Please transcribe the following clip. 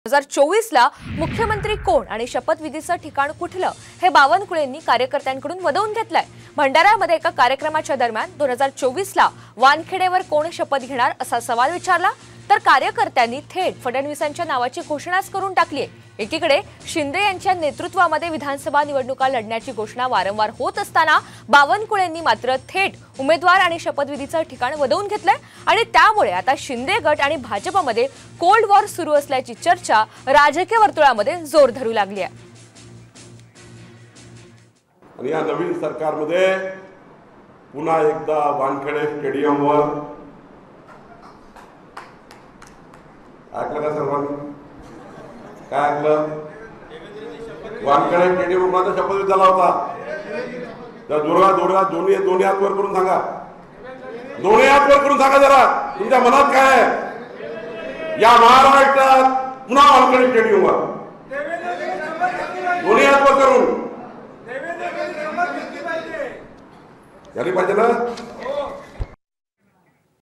2024ला मुख्यमंत्री कोण आणि शपथविधीचं ठिकाण कुठलं हे बावनकुळेंनी कार्यकर्त्यांकडून वदवून घेतलंय। भंडाऱ्यामध्ये एका कार्यक्रमाच्या दरम्यान 2024ला वानखेडेवर कोण शपथ घेणार असा सवाल विचारला तर कार्यकर्त्यांनी थेट फडणवीसांच्या नावाची घोषणाच करून टाकली आहे। एकीकडे शिंदे यांच्या नेतृत्वामध्ये विधानसभा निवडणुका लढण्याची घोषणा वारंवार होत असताना बावनकुळेंनी मात्र थेट उमेदवार आणि शपथविधीचं ठिकाण वदवून घेतलंय आणि त्यामुळे आता शिंदे गट आणि भाजपमध्ये कोल्ड वॉर सुरू असल्याची चर्चा राजकीय वर्तुळामध्ये जोर धरू लागली आहे। आणि या नवीन सरकारमध्ये पुन्हा एकदा वानखेडे स्टेडियमवर ऐकलं का सर्वांनी? काय ऐकलं? वानखेडे स्टेडियमवर माझा शपथविधी झाला होता। तर दोन्ही हात वर करून सांगा, दोन्ही हात वर करून सांगा जरा तुमच्या मनात काय आहे। या महाराष्ट्रात पुन्हा वानखेडे स्टेडियमवर दोन्ही हात वर करून झाली पाहिजे ना।